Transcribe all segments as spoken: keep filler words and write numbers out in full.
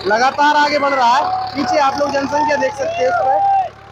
लगातार आगे बढ़ रहा है। पीछे आप लोग जनसंख्या देख सकते हैं इसमें।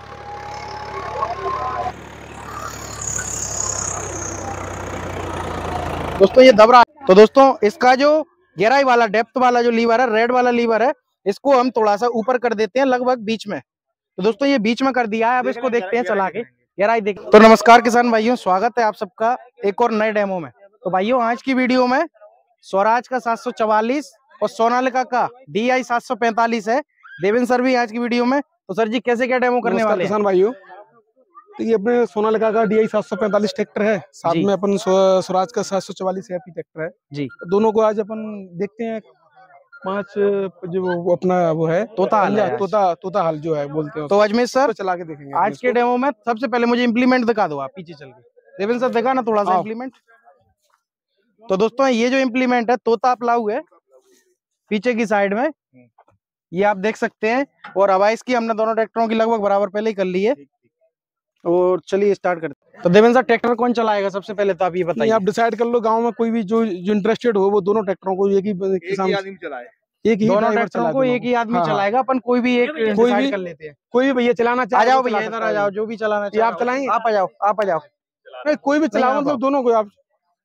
दोस्तों ये दब रहा है। तो दोस्तों इसका जो गहराई वाला डेप्थ वाला जो लीवर है, रेड वाला लीवर है, इसको हम थोड़ा सा ऊपर कर देते हैं, लगभग बीच में। तो दोस्तों ये बीच में कर दिया है। अब इसको देखते हैं चला के गहराई देख। तो नमस्कार किसान भाइयों, स्वागत है आप सबका एक और नए डेमो में। तो भाइयों आज की वीडियो में स्वराज का सात सौ चवालीस और सोनालिका का डी आई सात सौ पैंतालीस है। देवेंद्र सर भी आज की वीडियो में। तो सर जी कैसे क्या डेमो करने वाले हैं? किसान भाइयों, तो ये अपने सोनालिका का डी आई सात सौ पैंतालीस ट्रैक्टर है, साथ में अपन स्वराज का सात सौ चवालीस एपी ट्रैक्टर है जी। दोनों को आज अपन देखते हैं। पांच जो वो अपना वो है तोता हाल है, तोता तोता हाल जो है बोलते हैं। तो अजमेर सर चला के देखेंगे आज के डेमो में। सबसे पहले मुझे इम्प्लीमेंट दिखा दो आप पीछे चल के। देवेंद्र सर देखा ना थोड़ा सा इम्प्लीमेंट। तो दोस्तों ये जो इम्प्लीमेंट है तोता प्लाऊ है पीछे की साइड में, ये आप देख सकते हैं। और हवा इसकी हमने दोनों ट्रैक्टरों की लगभग बराबर पहले ही कर ली है। और चलिए स्टार्ट करते हैं। तो देवेंद्र सर ट्रैक्टर कौन चलाएगा सबसे पहले, तो आप ये बताइए। आप डिसाइड कर लो, गांव में कोई भी जो जो इंटरेस्टेड हो वो दोनों ट्रैक्टरों को एक ही आदमी चलाए। एक ही दोनों ट्रैक्टरों को एक ही आदमी चलाएगा। अपन कोई भी एक डिसाइड कर लेते हैं। कोई भी भैया चलाना चाहे, आ जाओ भैया इधर आ जाओ, जो भी चलाना चाहिए आप चलाएंगे। आप आ जाओ, आप आ जाओ। नहीं कोई भी चलाओ, मतलब दोनों को आप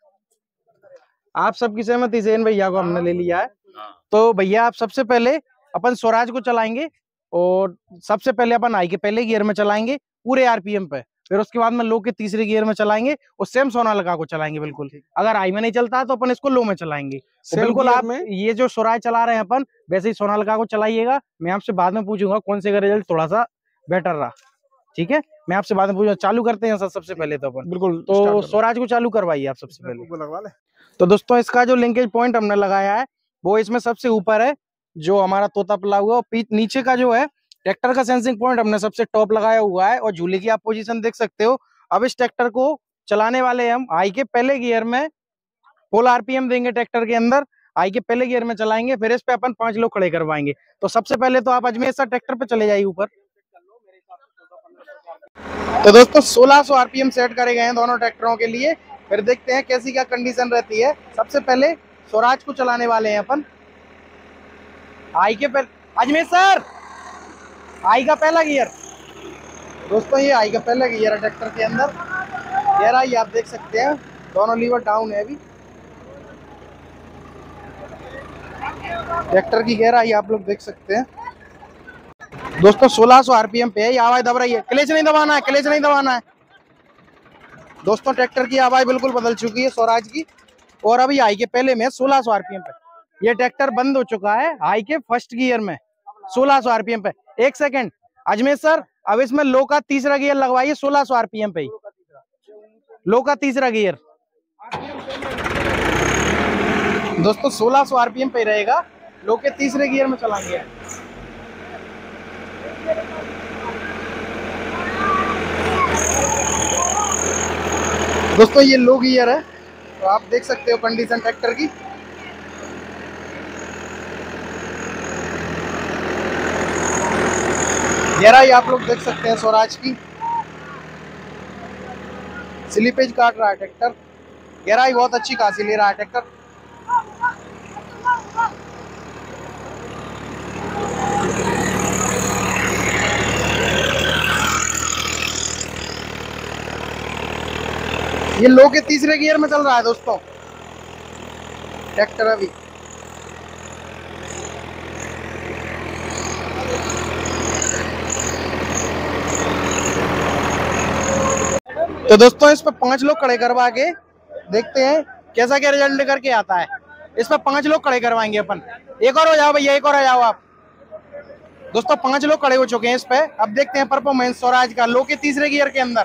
आप सबकी सहमति से इन भैया को हमने ले लिया है। तो भैया आप सबसे पहले अपन स्वराज को चलाएंगे और सबसे पहले अपन आई के पहले गियर में चलाएंगे पूरे आरपीएम पे। फिर उसके बाद में लो के तीसरे गियर में चलाएंगे और सेम सोनालिका को चलाएंगे बिल्कुल। अगर आई में नहीं चलता है तो अपन इसको लो में चलाएंगे। तो बिल्कुल आप ये जो स्वराज चला रहे हैं अपन वैसे ही सोनालिका को चलाइएगा। मैं आपसे बाद में पूछूंगा कौन से का रिजल्ट थोड़ा सा बेटर रहा, ठीक है? मैं आपसे बाद में पूछूंगा। चालू करते हैं सर सबसे पहले तो अपन बिल्कुल। तो स्वराज को चालू करवाइए आप सबसे पहले। तो दोस्तों इसका जो लिंकेज पॉइंट हमने लगाया है वो इसमें सबसे ऊपर है, जो हमारा तोता प्लाऊ है। और नीचे का जो है ट्रैक्टर का सेंसिंग पॉइंट हमने सबसे टॉप लगाया हुआ है। और झूले की आप पोजीशन देख सकते हो। अब इस ट्रैक्टर को चलाने वाले हम आई के पहले गियर में फुल आरपीएम देंगे ट्रैक्टर के अंदर। आई के पहले गियर में चलाएंगे, फिर इस पे अपन पांच लोग खड़े करवाएंगे। तो सबसे पहले तो आप अजमेर सर ट्रैक्टर पे चले जाइए ऊपर। तो दोस्तों सोलह सौ आरपीएम सेट करे गए हैं दोनों ट्रैक्टरों के लिए। फिर देखते हैं कैसी क्या कंडीशन रहती है। सबसे पहले स्वराज को चलाने वाले हैं अपन आई के पहले। अजमेर सर आई का पहला गियर। दोस्तों ये आई का पहला गियर है ट्रैक्टर के अंदर। गहराई आप देख सकते हैं, दोनों लीवर डाउन है अभी। ट्रैक्टर की गहराई आप लोग देख सकते हैं। दोस्तों सोलह सौ आरपीएम पे है, ये आवाज दब रही है। क्लच नहीं दबाना है, क्लच नहीं दबाना है। दोस्तों ट्रैक्टर की आवाज बिल्कुल बदल चुकी है स्वराज की। और अभी आई के पहले में सोलह सौ आरपीएम पे। ये ट्रैक्टर बंद हो चुका है आई के फर्स्ट गियर में सोलह सौ आरपीएम पे। एक सेकंड अजमेर सर, अब इसमें लो का तीसरा गियर लगवाइए सोलह सौ आरपीएम पे ही। लो का तीसरा गियर दोस्तों सोलह सौ आरपीएम पे रहेगा। लो के तीसरे गियर में चलाएंगे। दोस्तों ये लो गियर है, तो आप देख सकते हो कंडीशन ट्रैक्टर की। गहराई आप लोग देख सकते हैं स्वराज की। स्लिपेज काट रहा है ट्रैक्टर। गहराई बहुत अच्छी खासी ले रहा है ट्रैक्टर। ये लो के तीसरे गियर में चल रहा है दोस्तों ट्रैक्टर अभी। तो दोस्तों इस पर पांच लोग खड़े करवा के देखते हैं कैसा क्या रिजल्ट लेकर के आता है। इस पर पांच लोग खड़े करवाएंगे अपन। एक और हो जाओ भैया, एक और आ जाओ आप। दोस्तों पांच लोग खड़े हो चुके हैं इस पे। अब देखते हैं परफॉर्मेंस स्वराज का लो के तीसरे गियर के अंदर।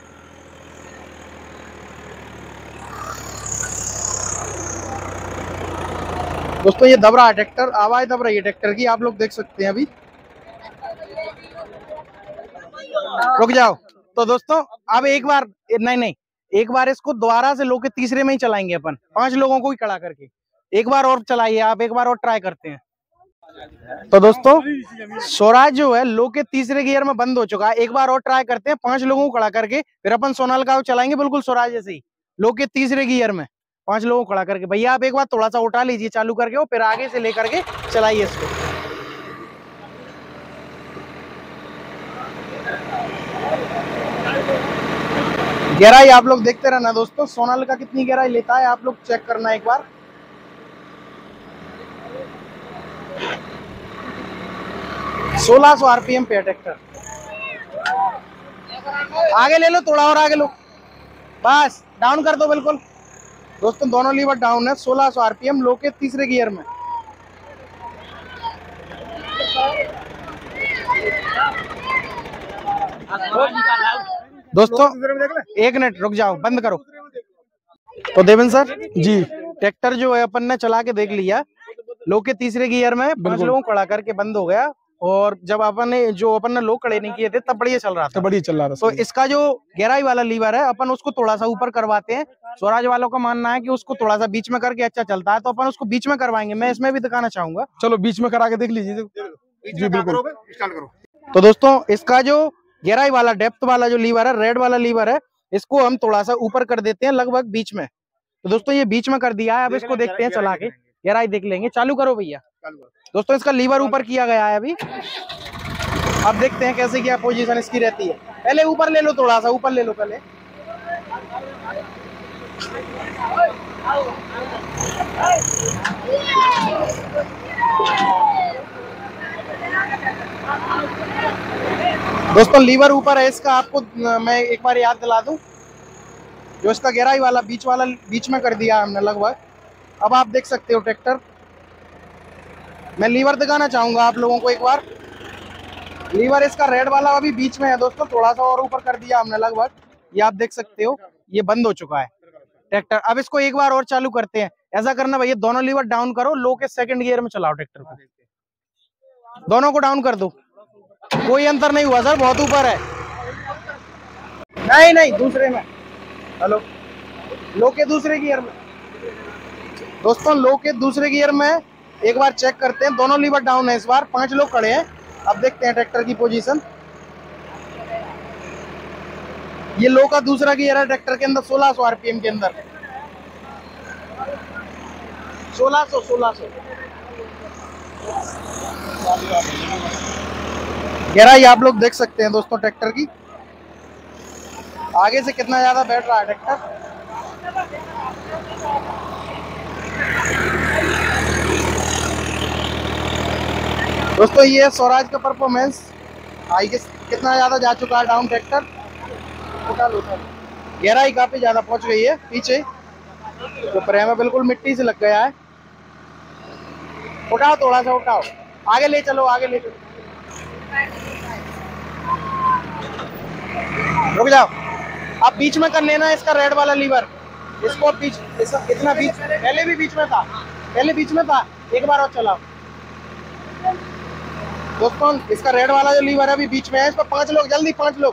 दोस्तों ये दब रहा है ट्रैक्टर, आवाज दब रही है ट्रैक्टर की, आप लोग देख सकते हैं अभी। रुक जाओ। तो दोस्तों अब एक बार नहीं नहीं एक बार इसको दोबारा से लो के तीसरे में ही चलाएंगे अपन, पांच लोगों को ही खड़ा करके। एक बार और चलाइए आप, एक बार और ट्राई करते हैं। तो दोस्तों स्वराज जो है लो के तीसरे गियर में बंद हो चुका है। एक बार और ट्राई करते हैं पांच लोगों को खड़ा करके, फिर अपन सोनालिका को चलाएंगे बिल्कुल स्वराज जैसे ही लो के तीसरे गियर में पांच लोगों को खड़ा करके। भैया आप एक बार थोड़ा सा उठा लीजिए चालू करके, और फिर आगे से लेकर के चलाइए इसको। गहराई आप लोग देखते रहना दोस्तों, सोनालिका कितनी गहराई लेता है आप लोग चेक करना एक बार। सोलह सौ आरपीएम पे ट्रैक्टर। आगे ले लो, थोड़ा और आगे लो, बस डाउन कर दो बिल्कुल दोस्तों, दोनों लीवर डाउन है। सोलह सौ आरपीएम, लो के तीसरे गियर में। दोस्तों एक मिनट रुक जाओ, बंद करो। तो देवेंद्र सर जी, ट्रैक्टर जो है अपन ने चला के देख लिया, लो के तीसरे गियर में पांच लोगों खड़ा करके बंद हो गया, और जब अपन ने जो अपन ने लो खड़े नहीं किए थे तब बढ़िया चल रहा था, बढ़िया चल रहा था। तो इसका जो गहराई वाला लीवर है अपन उसको थोड़ा सा ऊपर करवाते हैं। स्वराज वालों का मानना है कि उसको थोड़ा सा बीच में करके अच्छा चलता है, तो अपन उसको बीच में करवाएंगे। मैं इसमें भी दिखाना चाहूंगा, चलो बीच में करा के देख लीजिए जी, बिल्कुल। स्टार्ट करो। तो दोस्तों इसका जो गहराई वाला डेप्थ वाला जो लीवर है, रेड वाला लीवर है, इसको हम थोड़ा सा ऊपर कर देते हैं, लगभग बीच में। तो दोस्तों ये बीच में कर दिया है, अब इसको देखते हैं चला के, गहराई देख लेंगे। चालू करो भैया। दोस्तों इसका लीवर ऊपर किया गया है अभी, अब देखते हैं कैसे क्या पोजीशन इसकी रहती है। पहले ऊपर ले लो, थोड़ा सा ऊपर ले लो पहले। दोस्तों लीवर ऊपर है इसका, आपको मैं एक बार याद दिला दूं, जो इसका गहराई वाला बीच वाला बीच में कर दिया हमने लगभग। अब आप देख सकते हो ट्रैक्टर, मैं लीवर दिखाना चाहूंगा आप लोगों को एक बार। लीवर इसका रेड वाला अभी बीच में है दोस्तों, थोड़ा सा और ऊपर कर दिया हमने लगभग, ये आप देख सकते हो, ये बंद हो चुका है ट्रैक्टर। अब इसको एक बार और चालू करते हैं। ऐसा करना भैया, दोनों लीवर डाउन करो, लो के सेकंड गियर में चलाओ ट्रैक्टर को, दोनों को डाउन कर दो। कोई अंतर नहीं हुआ सर, बहुत ऊपर है। नहीं नहीं दूसरे में, हेलो, लो के दूसरे गियर में दोस्तों, लो के दूसरे गियर में एक बार चेक करते हैं। दोनों लीवर डाउन है इस बार, पांच लोग खड़े हैं। अब देखते हैं ट्रैक्टर की पोजीशन। ये लो का दूसरा गियर है ट्रैक्टर के अंदर, सोलह सौ आरपीएम के अंदर, सोलह सौ सोलह सौ गहराई आप लोग देख सकते हैं दोस्तों ट्रैक्टर की, आगे से कितना ज्यादा बैठ रहा है ट्रैक्टर। दोस्तों ये स्वराज का परफॉर्मेंस, आगे कितना ज्यादा जा चुका है डाउन ट्रैक्टर। गहराई काफी ज्यादा पहुंच गई है पीछे, तो प्रेम बिल्कुल मिट्टी से लग गया है। उठाओ थोड़ा सा, उठाओ, आगे ले चलो, आगे ले चलो, रुक जाओ। आप बीच में कर लेना इसका रेड वाला लीवर, इसको बीच, इतना बीच, पहले भी बीच में था, पहले बीच में था, एक बार और चलाओ दोस्तों। इसका रेड वाला जो लीवर है अभी बीच में है, इस पर पांच लोग, जल्दी पांच लोग,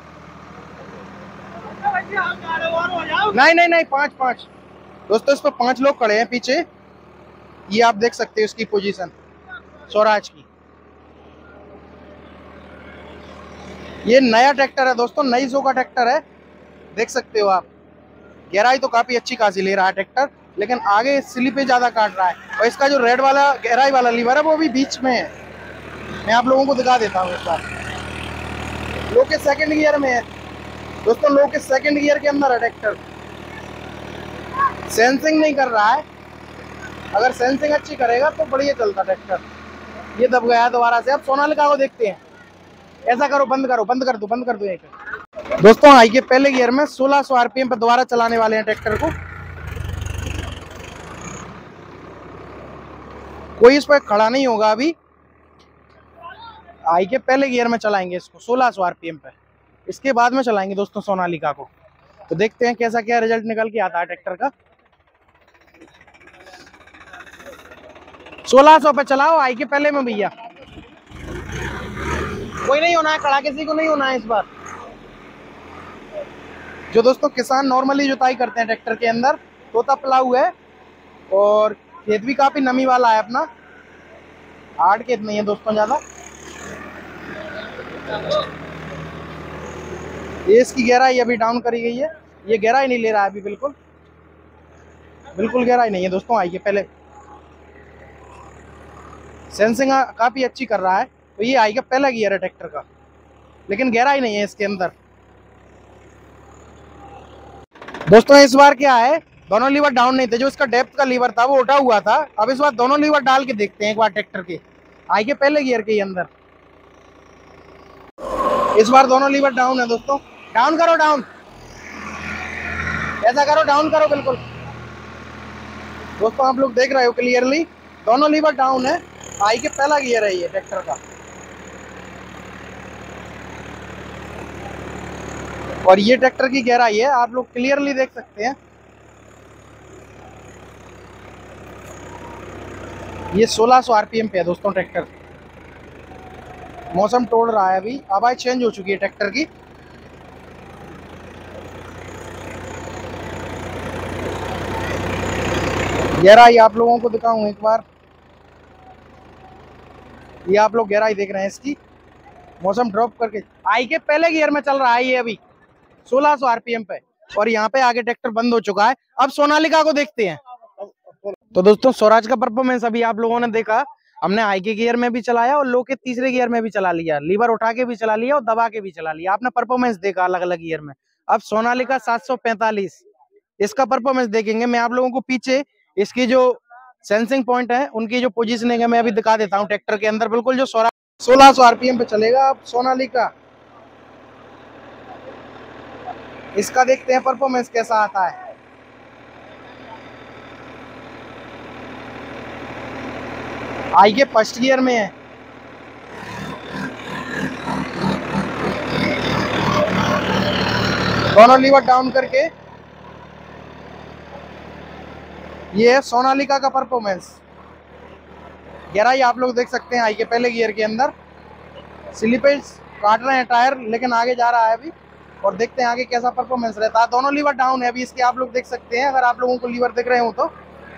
नहीं नहीं नहीं पांच पांच दोस्तों, इस पर पांच लोग खड़े हैं पीछे। ये आप देख सकते हो इसकी पोजीशन स्वराज की। ये नया ट्रैक्टर है दोस्तों, नई सौ का ट्रैक्टर है, देख सकते हो आप। गहराई तो काफी अच्छी खासी ले रहा है ट्रैक्टर, लेकिन आगे स्लिपे ज्यादा काट रहा है। और इसका जो रेड वाला गहराई वाला लीवर है वो भी बीच में है, मैं आप लोगों को दिखा देता हूँ इस बार। लो के सेकंड गियर में है दोस्तों, लो के सेकंड गियर के अंदर है ट्रैक्टर, सेंसिंग नहीं कर रहा है। अगर सेंसिंग अच्छी करेगा तो बढ़िया चलता ट्रैक्टर। ये दब गया दोबारा से। अब सोनालिका को देखते हैं, ऐसा करो, बंद करो, बंद कर दो, बंद कर दो एक। दोस्तों आई के पहले गियर में सोलह सौ आरपीएम पर दोबारा चलाने वाले हैं ट्रैक्टर को। कोई इस पर खड़ा नहीं होगा अभी, आई के पहले गियर में चलाएंगे इसको सोलह सौ आरपीएम पे, इसके बाद में चलाएंगे दोस्तों सोनालिका को। तो देखते हैं कैसा क्या रिजल्ट निकल के आता है ट्रैक्टर का। सोलह सौ पे चलाओ आई के पहले में भैया, कोई नहीं होना है खड़ा, किसी को नहीं होना है इस बार। जो दोस्तों किसान नॉर्मली जुताई करते हैं ट्रैक्टर के अंदर, तोता प्लाऊ है और खेत भी काफी नमी वाला है अपना, हार्ड खेत नहीं है दोस्तों ज्यादा। ये इसकी गहराई अभी डाउन करी गई है, ये गहराई नहीं ले रहा है अभी, बिल्कुल बिल्कुल गहराई नहीं है दोस्तों। आई के पहले सेंसिंग काफी अच्छी कर रहा है, तो ये आई का पहला गियर है ट्रैक्टर का, लेकिन गहराई नहीं है इसके अंदर। दोस्तों इस बार क्या है, दोनों लीवर डाउन नहीं थे, जो इसका डेप्थ का लीवर था वो उठा हुआ था। अब इस बार दोनों लीवर डाल के देखते हैं एक बार ट्रैक्टर के, आई के पहले गियर के अंदर। इस बार दोनों लीवर डाउन है दोस्तों। डाउन करो, डाउन ऐसा करो, डाउन करो बिल्कुल। दोस्तों आप लोग देख रहे हो क्लियरली, दोनों लीवर डाउन है, आई के पहला गियर है ये ट्रैक्टर का। और ये ट्रैक्टर की गहराई है, आप लोग क्लियरली देख सकते हैं। ये सोलह सौ आरपीएम पे है दोस्तों ट्रैक्टर। मौसम तोड़ रहा है अभी, आवाज चेंज हो चुकी है ट्रैक्टर की। गहराई आप लोगों को दिखाऊं एक बार, ये आप लोग गहराई देख रहे हैं इसकी। मौसम ड्रॉप करके आई के पहले गियर में चल रहा है ये अभी सोलह सौ आरपीएम पे, और यहाँ पे आगे ट्रैक्टर बंद हो चुका है। अब सोनालिका को देखते हैं। तो दोस्तों स्वराज का परफॉर्मेंस अभी आप लोगों ने देखा, हमने आई के गियर में भी चलाया और लो के तीसरे गियर में भी चला लिया, लीवर उठा के भी चला लिया और दबा के भी चला लिया। आपने परफॉर्मेंस देखा अलग अलग गियर में। अब सोनालिका सात सौ पैंतालीस, इसका परफॉर्मेंस देखेंगे। मैं आप लोगों को पीछे इसकी जो सेंसिंग पॉइंट है उनकी जो पोजीशनिंग है मैं अभी दिखा देता हूँ ट्रैक्टर के अंदर, बिल्कुल जो सोलह सौ आरपीएम पे चलेगा। अब सोनालिका, इसका देखते हैं परफॉर्मेंस कैसा आता है। आई के फर्स्ट गियर में है, दोनों लीवर डाउन करके। ये है सोनालिका का परफॉर्मेंस। गहराई आप लोग देख सकते हैं आई के पहले गियर के अंदर। स्लिपेज काट रहे हैं टायर, लेकिन आगे जा रहा है अभी, और देखते हैं आगे कैसा परफॉर्मेंस रहता है। दोनों लीवर डाउन है अभी इसके, आप लोग देख सकते हैं, अगर आप लोगों को लीवर दिख रहे हो तो।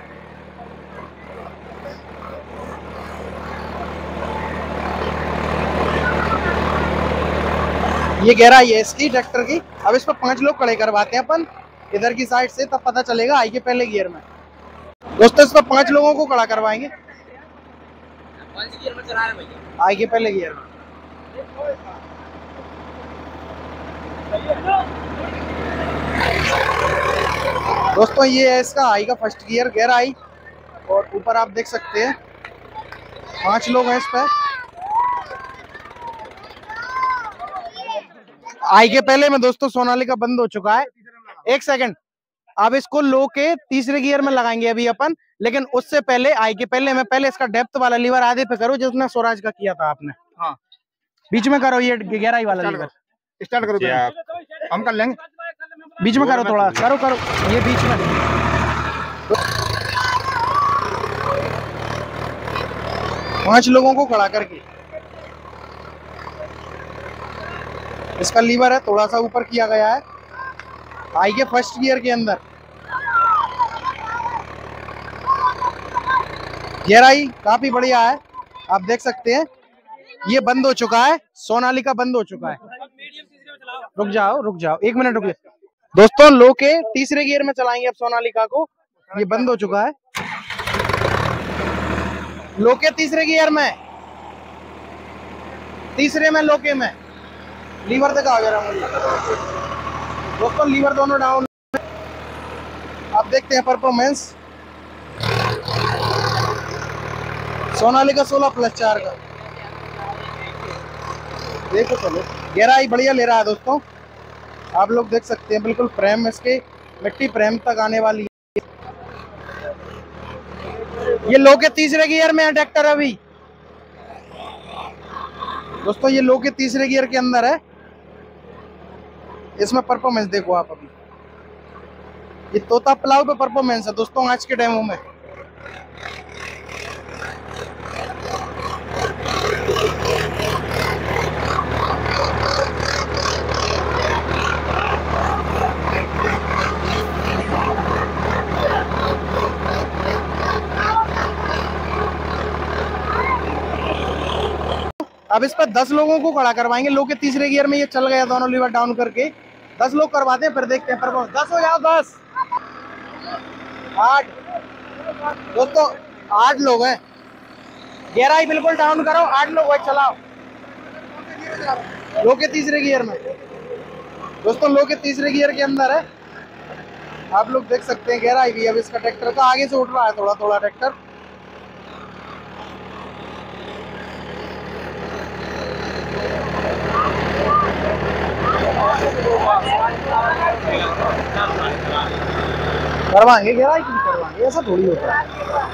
ये गहराई है इसकी ट्रैक्टर की। अब इस पर पांच लोग खड़े करवाते हैं अपन इधर की साइड से, तब पता चलेगा आई के पहले गियर में। दोस्तों इस पर पांच लोगों को खड़ा करवाएंगे आई के पहले गियर में। दोस्तों ये है इसका आई का फर्स्ट गियर, गहराई, और ऊपर आप देख सकते हैं पांच लोग हैं इस पर। आई के पहले में दोस्तों सोनालिका बंद हो चुका है। एक सेकंड, अब इसको लो के तीसरे गियर में लगाएंगे अभी अपन, लेकिन उससे पहले आई के पहले में पहले इसका डेप्थ वाला लीवर आधे पे करो, जिसने स्वराज का किया था आपने। हाँ बीच में करो, ये गहराई वाला लीवर स्टार्ट करो, हम कर लेंगे। बीच में करो, थोड़ा करो करो, ये बीच में। पांच लोगों को खड़ा करके इसका लीवर है थोड़ा सा ऊपर किया गया है आई के फर्स्ट गियर के अंदर। गहराई काफी बढ़िया है, आप देख सकते हैं। ये बंद हो चुका है, सोनालिका बंद हो चुका है। रुक जाओ रुक जाओ एक मिनट रुक जाओ दोस्तों, लो के तीसरे गियर में चलाएंगे अब सोनालिका को। ये बंद हो चुका है, लो के तीसरे गियर में, तीसरे में लो के में। लीवर दिखाओ जरा मुझे दोस्तों, लीवर दोनों डाउन। आप देखते हैं परफॉर्मेंस सोनालिका सोलह प्लस चार का। देखो चलो, गहराई बढ़िया ले रहा है दोस्तों, आप लोग देख सकते हैं। बिल्कुल फ्रेम इसके मिट्टी फ्रेम तक आने वाली है। ये लो के तीसरे गियर में है ट्रैक्टर अभी दोस्तों, ये लो के तीसरे गियर के अंदर है। इसमें परफॉर्मेंस देखो आप अभी, ये तोता प्लाव पे परफॉर्मेंस है दोस्तों आज के डेमो में। अब इस पर दस लोगों को खड़ा करवाएंगे। लो के तीसरे गियर में ये चल गया दोनों लीवर डाउन करके। दस लोग करवाते हैं, फिर देखते हैं परफॉर्मेंस। दस हो जाओ, दस आठ दोस्तों, आठ लोग हैं। गहराई बिल्कुल डाउन करो, आठ लोग है, चलाओ। लो के तीसरे गियर में दोस्तों, लो के तीसरे गियर के अंदर है। आप लोग देख सकते हैं गहराई भी अब इसका ट्रैक्टर का आगे से उठ रहा है थोड़ा थोड़ा ट्रैक्टर। करवाएंगे गहराई की करवाएंगे, ऐसा थोड़ी होता है।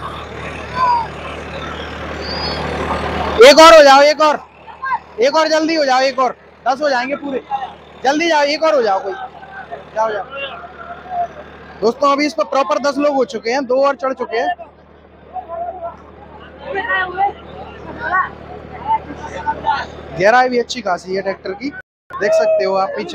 एक और हो जाओ, एक और एक और जल्दी हो जाओ, एक और दस हो जाएंगे पूरे, जल्दी जाओ, एक और हो जाओ कोई, जाओ जाओ दोस्तों। अभी इस पर प्रॉपर दस लोग हो चुके हैं, दो और चढ़ चुके हैं। गहराई भी अच्छी खासी है ट्रैक्टर की, देख सकते हो आप पीछे।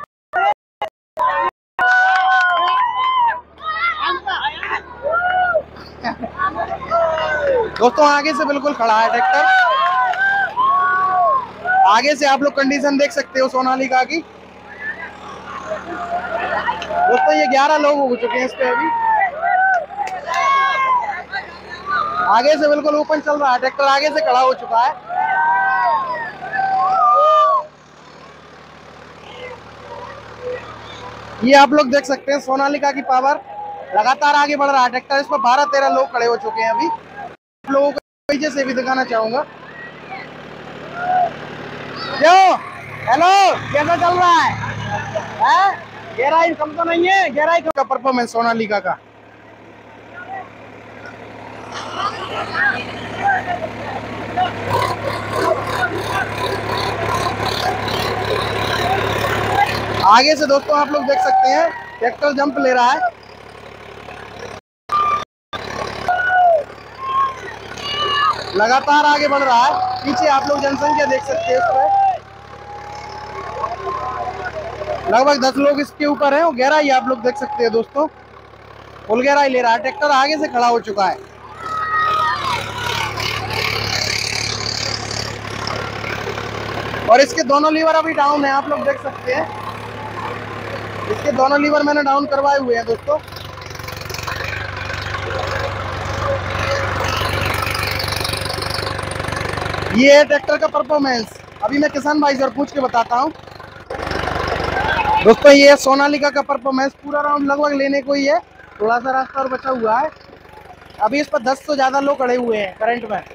दोस्तों आगे से बिल्कुल खड़ा है ट्रैक्टर, आगे से आप लोग कंडीशन देख सकते हो सोनालिका की। दोस्तों ये ग्यारह लोग हो चुके हैं इस पे अभी। आगे से बिल्कुल ओपन चल रहा है ट्रैक्टर, आगे से खड़ा हो चुका है। ये आप लोग देख सकते हैं सोनालिका की पावर, लगातार आगे बढ़ रहा है ट्रैक्टर। इस पर बारह तेरह लोग खड़े हो चुके हैं अभी। आप लोगों को पीछे से भी दिखाना चाहूंगा। क्यों हेलो कैसा चल रहा है, है? गहराई कम तो नहीं है, गहराई का परफॉर्मेंस सोनालिका का। आगे से दोस्तों आप लोग देख सकते हैं ट्रैक्टर जंप ले रहा है। लगातार आगे बढ़ रहा है। पीछे आप लोग जनसंख्या देख सकते हैं, इसमें लगभग दस लोग इसके ऊपर हैं। और गहराई आप लोग देख सकते हैं दोस्तों, फुल गहराई ले रहा है ट्रैक्टर, आगे से खड़ा हो चुका है। और इसके दोनों लीवर अभी डाउन है, आप लोग देख सकते हैं। इसके दोनों लीवर मैंने डाउन करवाए हुए हैं दोस्तों। ये है ट्रैक्टर का परफॉर्मेंस। अभी मैं किसान भाई से पूछ के बताता हूँ दोस्तों। ये सोनालिका का परफॉर्मेंस, पूरा राउंड लगभग लेने को ही है, थोड़ा सा रास्ता और बचा हुआ है। अभी इस पर दस से ज्यादा लोग खड़े हुए हैं करंट में।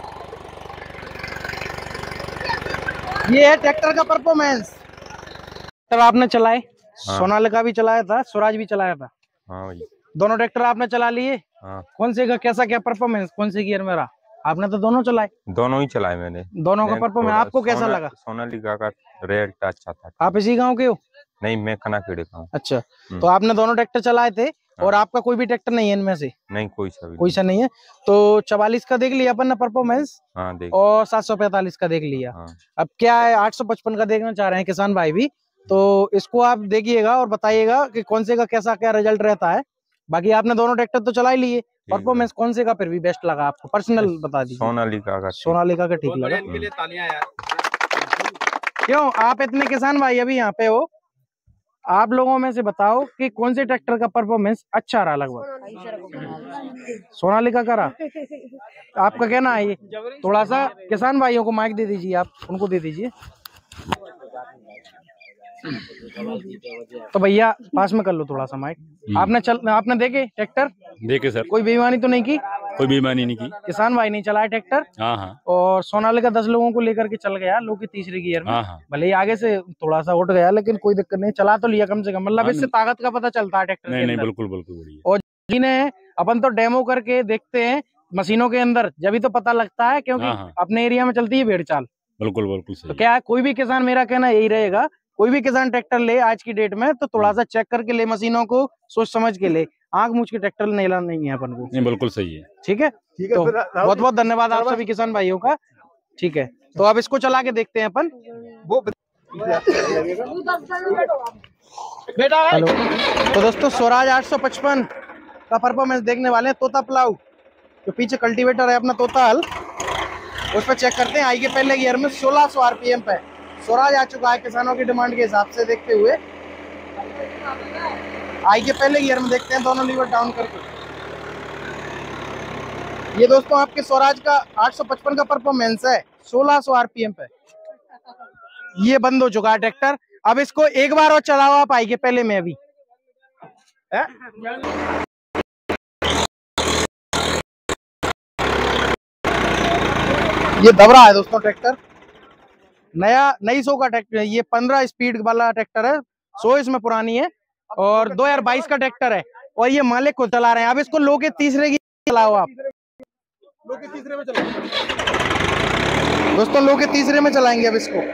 ये है ट्रैक्टर का परफॉर्मेंस। ट्रैक्टर आपने चलाए, हाँ। सोनालिका भी चलाया था, स्वराज भी चलाया था, हाँ भाई। दोनों ट्रैक्टर आपने चला लिए, हाँ। कौन से का कैसा क्या परफॉर्मेंस, कौन से गियर में रहा? आपने तो दोनों चलाए। दोनों ही चलाए मैंने। दोनों का परफॉर्मेंस आपको कैसा लगा? सोनालिका का रेट अच्छा था। आप इसी गांव के हो? नहीं, मैं खनाखेड़े का हूँ। अच्छा, तो आपने दोनों ट्रैक्टर चलाए थे, हाँ। और आपका कोई भी ट्रैक्टर नहीं है इनमें से? नहीं, कोई सा भी कोई सा नहीं है। तो चवालीस का देख लिया अपन ने परफॉर्मेंस, हाँ, देख। और सात सौ पैंतालीस का देख लिया, हाँ। अब क्या है आठ सौ पचपन का देखना चाह रहे हैं किसान भाई भी, तो इसको आप देखिएगा और बताइएगा कि कौन से का कैसा क्या रिजल्ट रहता है। बाकी आपने दोनों ट्रैक्टर तो चला ही लिए, परफॉर्मेंस कौन से का फिर भी बेस्ट लगा आपको, पर्सनल बता दीजिए। सोनालिका का। सोनालिका का ठीक लगा। क्यों आप इतने किसान भाई अभी यहाँ पे हो, आप लोगों में से बताओ कि कौन से ट्रैक्टर का परफॉर्मेंस अच्छा रहा? लगभग सोनालिका का रहा। आपका कहना है ये? थोड़ा सा किसान भाइयों को माइक दे दीजिए, आप उनको दे दीजिए। तो भैया पास में कर लो थोड़ा सा माइक। आपने चल आपने देखे ट्रैक्टर? देखे सर। कोई बेईमानी तो नहीं की? कोई बेईमानी नहीं की। किसान भाई नहीं चलाया ट्रैक्टर, हाँ हाँ। और सोनालिका दस लोगों को लेकर के चल गया, लोग की तीसरे गियर में, हाँ हाँ। भले ही आगे से थोड़ा सा उठ गया, लेकिन कोई दिक्कत नहीं, चला तो लिया कम से कम। मतलब इससे ताकत का पता चलता है ट्रैक्टर। नहीं नहीं, बिल्कुल बिल्कुल बढ़िया। और जिन्हें अपन तो डेमो करके देखते हैं मशीनों के अंदर, जब तो पता लगता है, क्योंकि हाँ हाँ। अपने एरिया में चलती है भेड़ चाल। बिल्कुल बिल्कुल सही। तो क्या है, कोई भी किसान, मेरा कहना यही रहेगा, कोई भी किसान ट्रैक्टर ले आज की डेट में तो थोड़ा सा चेक करके ले, मशीनों को सोच समझ के ले, आंख मूछ के ट्रैक्टर लेना नहीं है अपन को। नहीं, बिल्कुल सही है। ठीक है, ठीक है। तो बहुत बहुत धन्यवाद आप सभी किसान भाइयों का। ठीक है, तो अब इसको चला के देखते हैं अपन। हेलो, तो दोस्तों स्वराज आठ सौ पचपन का परफॉर्मेंस देखने वाले हैं। तोता प्लाऊ जो पीछे कल्टीवेटर है अपना तोता हल, उस पर चेक करते हैं। आई के पहले गियर में सोलह सौ आरपीएम पे स्वराज आ चुका है किसानों की डिमांड के हिसाब से देखते हुए। आई के पहले गियर में देखते हैं, दोनों लीवर डाउन करके। ये दोस्तों आपके स्वराज का आठ सौ पचपन का परफॉर्मेंस है, सोलह सौ आरपीएम पे। ये बंद हो चुका है ट्रैक्टर। अब इसको एक बार और चलाओ आप आई के पहले में। अभी है? ये दब रहा है दोस्तों ट्रैक्टर, नया नई सौ का ट्रैक्टर, ये पंद्रह स्पीड वाला ट्रैक्टर है, सौ इसमें पुरानी है और दो हजार बाईस का ट्रैक्टर है और ये मालिक को चला रहे हैं। अब इसको लो के तीसरे की चलाओ आप, लो के तीसरे में चलाओ दोस्तों, लो के तीसरे में चलाएंगे अब इसको।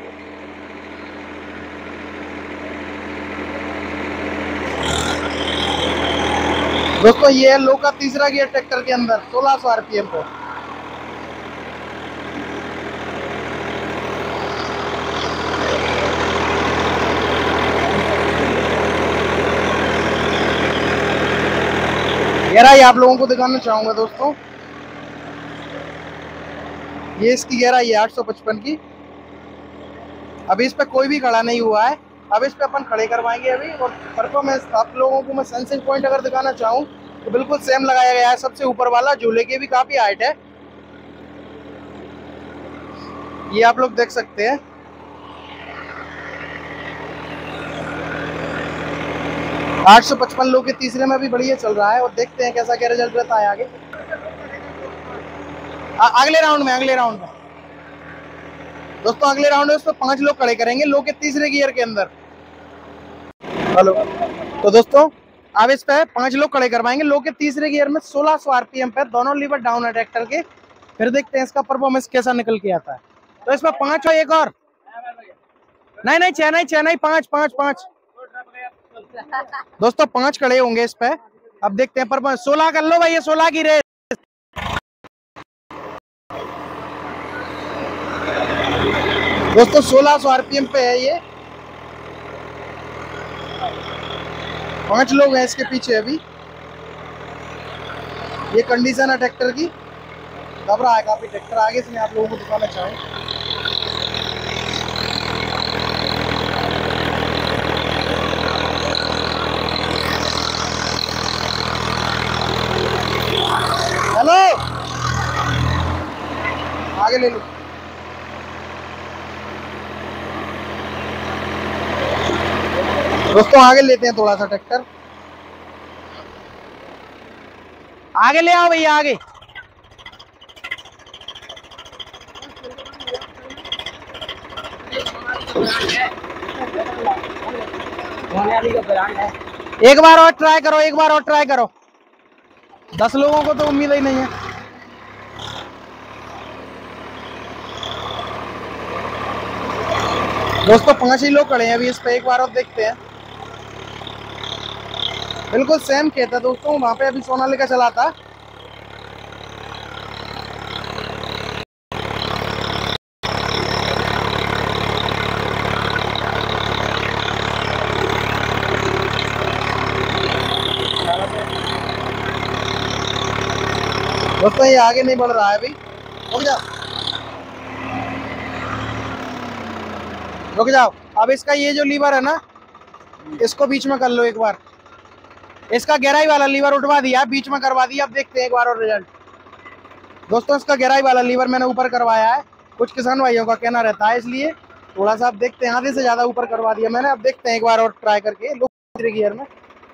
दोस्तों ये है लो का तीसरा गियर ट्रैक्टर के अंदर, सोलह सौ आरपीएम पे। गहराई आप लोगों को दिखाना चाहूंगा दोस्तों, ये इसकी गहराई है आठ सौ पचपन की। अभी इस पे कोई भी खड़ा नहीं हुआ है, अब इस पे अपन खड़े करवाएंगे अभी। और परफॉर्मेंस आप लोगों को मैं सेंसिंग पॉइंट अगर दिखाना चाहूँ तो बिल्कुल सेम लगाया गया है, सबसे ऊपर वाला, झूले की भी काफी हाइट है, ये आप लोग देख सकते हैं। आठ सौ पचपन लोग के तीसरे में भी बढ़िया चल रहा है और देखते हैं कैसा क्या रिजल्ट रहता है आगे। आ, अगले राउंड में अगले राउंड में दोस्तों अगले राउंड में उस पर पांच लोग खड़े करेंगे लो के तीसरे गियर के अंदर। हेलो, तो दोस्तों अब इस पे पांच लोग खड़े करवाएंगे लो के तीसरे गियर में, सोलह सौ आरपीएम पे, दोनों लीवर डाउन है ट्रैक्टर के। फिर देखते हैं इसका परफॉर्मेंस कैसा निकल के आता है। तो इसमें पांच और एक और, नहीं नहीं छह नहीं छह नहीं पांच पांच पांच दोस्तों, पांच खड़े होंगे इस पे। अब देखते हैं परफॉर्मेंस। सोलह कर लो भाई, ये सोलह की रेस। दोस्तों सोलह सौ आरपीएम पे है ये, पांच लोग हैं इसके पीछे अभी। ये कंडीशन है ट्रैक्टर की, दब रहा है काफी ट्रैक्टर। आगे से मैं आप लोगों को दिखाना चाहूँ, हेलो आगे ले लो दोस्तों, आगे लेते हैं थोड़ा सा ट्रैक्टर, आगे ले आओ भैया आगे। एक बार और ट्राई करो, एक बार और ट्राई करो, दस लोगों को तो उम्मीद ही नहीं है। दोस्तों पांच ही लोग खड़े हैं अभी इस पे, एक बार और देखते हैं। बिल्कुल सेम खेत है दोस्तों, वहां पे अभी सोनालिका चला था। दोस्तों ये आगे नहीं बढ़ रहा है अभी, रुक जाओ रुक जाओ। अब इसका ये जो लीवर है ना, इसको बीच में कर लो एक बार। इसका गहराई वाला लीवर उठवा दिया, बीच में करवा दिया। अब देखते हैं एक बार और रिजल्ट। दोस्तों इसका गहराई वाला लीवर मैंने ऊपर करवाया है, कुछ किसान भाइयों का कहना रहता है, इसलिए थोड़ा सा अब देखते हैं, आधे से ज्यादा ऊपर करवा दिया मैंने। अब देखते हैं एक बार और ट्राई करके लो गियर में।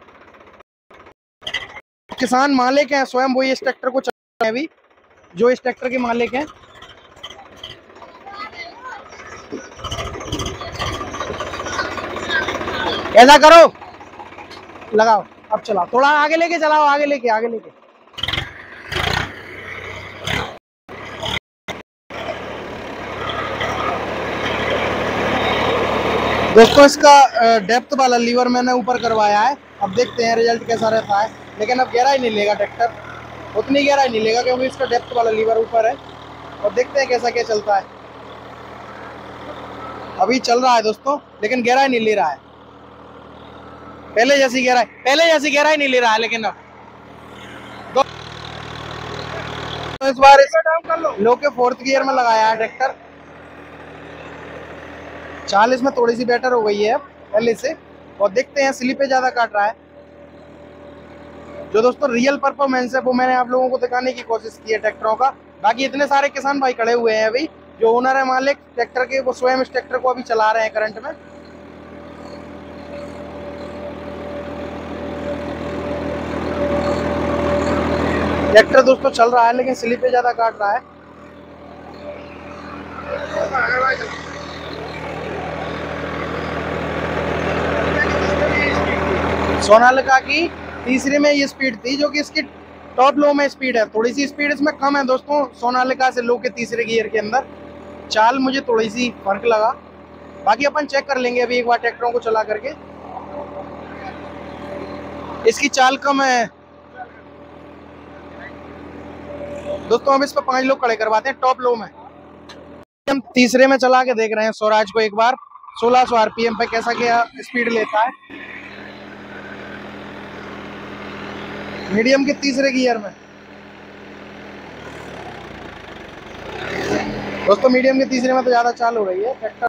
किसान मालिक हैं स्वयं, वो इस ट्रैक्टर को चला रहे हैं अभी, जो इस ट्रैक्टर के मालिक हैं। ऐसा करो, लगाओ, अब चलाओ, थोड़ा आगे लेके चलाओ, आगे लेके आगे लेके। दोस्तों इसका डेप्थ वाला लीवर मैंने ऊपर करवाया है, अब देखते हैं रिजल्ट कैसा रहता है। लेकिन अब गहराई नहीं लेगा ट्रैक्टर, उतनी गहराई नहीं लेगा क्योंकि इसका डेप्थ वाला लीवर ऊपर है। और देखते हैं कैसा क्या चलता है। अभी चल रहा है दोस्तों, लेकिन गहराई नहीं ले रहा है, पहले जैसी गहराई पहले जैसी गहराई नहीं ले रहा है। लेकिन अब तो इस बार इस लो के फोर्थ गियर में लगाया है ट्रैक्टर। चालीस में थोड़ी सी बेटर हो गई है अब पहले से। और देखते हैं स्लिपे ज्यादा काट रहा है। जो दोस्तों रियल परफॉर्मेंस है वो मैंने आप लोगों को दिखाने की कोशिश की है ट्रैक्टरों का। बाकी इतने सारे किसान भाई खड़े हुए हैं अभी, जो ओनर है मालिक ट्रैक्टर के, वो स्वयं इस ट्रैक्टर को अभी चला रहे हैं करंट में। ट्रैक्टर दोस्तों चल रहा है लेकिन स्लिप पे ज्यादा काट रहा है। सोनालिका की तीसरे में ये स्पीड थी जो कि इसकी टॉप लो में स्पीड है, थोड़ी सी स्पीड इसमें कम है दोस्तों सोनालिका से लो के तीसरे गियर के अंदर। चाल मुझे थोड़ी सी फर्क लगा, बाकी अपन चेक कर लेंगे अभी एक बार ट्रैक्टरों को चला करके। इसकी चाल कम है दोस्तों। हम इस पर पांच लोग खड़े करवाते हैं टॉप लो में। हम तीसरे में चला के देख रहे हैं स्वराज को एक बार सोलह सौ आरपीएम पे कैसा क्या स्पीड लेता है मीडियम के तीसरे गियर में। दोस्तों मीडियम के तीसरे में तो ज्यादा चाल हो रही है ट्रैक्टर।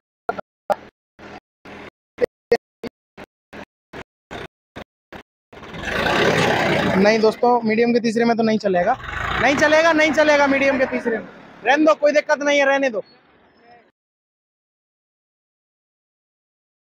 नहीं दोस्तों मीडियम के तीसरे में तो नहीं चलेगा, नहीं चलेगा नहीं चलेगा मीडियम के तीसरे में। रहने दो, कोई दिक्कत नहीं है, रहने दो।